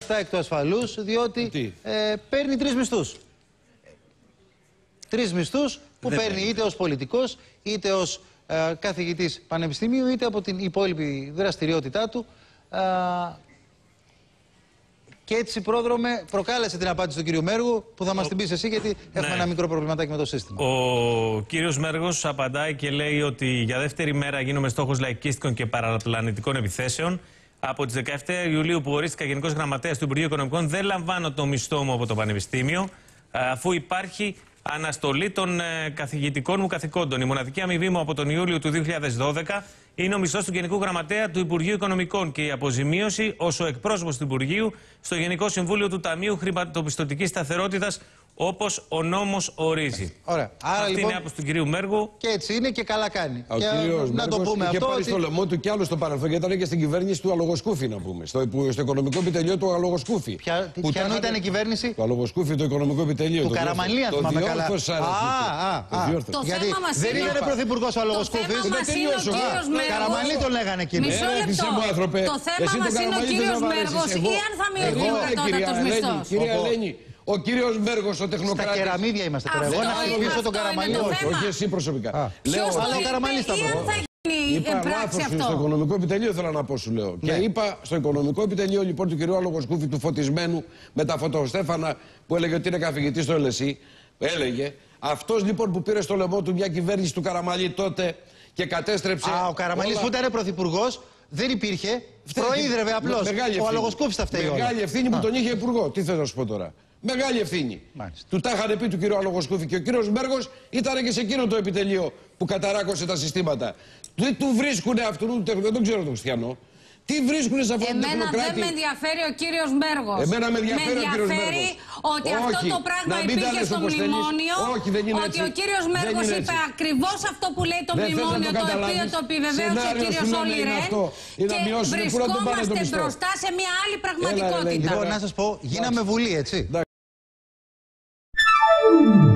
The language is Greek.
λεφτά εκ του ασφαλούς, διότι παίρνει 3 μισθούς. 3 μισθούς που παίρνει είτε ως πολιτικός, είτε ως καθηγητής πανεπιστημίου, είτε από την υπόλοιπη δραστηριότητά του. Και έτσι, πρόδρομε, προκάλεσε την απάντηση του κύριου Μέργου, που θα μας την πεις εσύ, γιατί έχουμε ένα μικρό προβληματάκι με το σύστημα. Ο κύριος Μέργος απαντάει και λέει ότι για δεύτερη μέρα γίνομαι στόχος λαϊκίστικων και παραπλανητικών επιθέσεων. Από τις 17 Ιουλίου που ορίστηκα Γενικός Γραμματέας του Υπουργείου Οικονομικών, δεν λαμβάνω το μισθό μου από το Πανεπιστήμιο, αφού υπάρχει αναστολή των καθηγητικών μου καθηκόντων. Η μοναδική αμοιβή μου από τον Ιούλιο του 2012 είναι ο μισθός του Γενικού Γραμματέα του Υπουργείου Οικονομικών και η αποζημίωση ως ο εκπρόσωπος του Υπουργείου στο Γενικό Συμβούλιο του Ταμείου Χρηματοπιστωτικής Σταθερότητας, όπως ο νόμος ορίζει. Ωραία. Άρα, αυτή λοιπόν, είναι η άποψη του κυρίου Μέργου. Και έτσι είναι και καλά κάνει. Ο κύριος να το πούμε είχε αυτό. πάρει στο λαιμό του κι άλλο στο παρελθόν, γιατί ήταν και στην κυβέρνηση του Αλογοσκούφη, να πούμε. Στο οικονομικό επιτελείο του Αλογοσκούφη. Ποια ήταν η κυβέρνηση? Το Αλογοσκούφη, το οικονομικό επιτελείο. Του Καραμανλή, αν θυμάμαι καλά. Το διόρθωσα. Γιατί δεν ήταν πρωθυπουργός ο Αλογοσκούφης. Καραμανλή τον λέγανε εκείνο. Μισό λεπτό. Το θέμα μας είναι ο κύριος Μέργος ή αν θα μειωθεί ο κατώτατος μισθός. Κυρία Ελένη, ο κύριος Μέργος, ο τεχνοκράτης. Στα κεραμίδια είμαστε τώρα. Εγώ να χρησιμοποιήσω τον Καραμανλή. Όχι εσύ προσωπικά. Λέω, αλλά ο Καραμανλής θα πω. Είπα λάθος στο οικονομικό επιτελείο, θέλω να πω, σου λέω. Και είπα στο οικονομικό επιτελείο λοιπόν του κυρίου Αλογοσκούφη, του φωτισμένου με τα φωτοστέφανα, που έλεγε ότι είναι καθηγητής στο LSE. Έλεγε. Αυτός λοιπόν που πήρε στο λαιμό του μια κυβέρνηση του Καραμανλή τότε και κατέστρεψε. Ο Καραμανλής που ήταν πρωθυπουργός δεν υπήρχε. Προείδρευε απλώς. Ο Αλογοσκούφης θα φταίει. Μεγάλη ευθύνη που τον είχε υπουργό. Τι θέλω να σου πω τώρα. Μεγάλη ευθύνη. Μάλιστα. Του τα είχαν πει του κύριου Αλογοσκούφη και ο κύριος Μέργος ήταν και σε εκείνο το επιτελείο που καταράκωσε τα συστήματα. Τι του βρίσκουνε αυτού, δεν τον ξέρω τον Χριστιανό. Τι βρίσκουνε σε αυτόν τον τεχνοκράτη. Εμένα δεν με ενδιαφέρει ο κύριος Μέργος. Εμένα με ενδιαφέρει ο κύριος Μέργος. Ότι αυτό το πράγμα υπήρχε στο μνημόνιο. Όχι, δεν είναι ότι έτσι. ο κύριος Μέργος είπε ακριβώς αυτό που λέει το μνημόνιο, το οποίο το επιβεβαίωσε ο κύριος Όλιρεν. Και βρισκόμαστε μπροστά σε μια άλλη πραγματικότητα. Λοιπόν, να σας πω, γίναμε Βουλή, έτσι.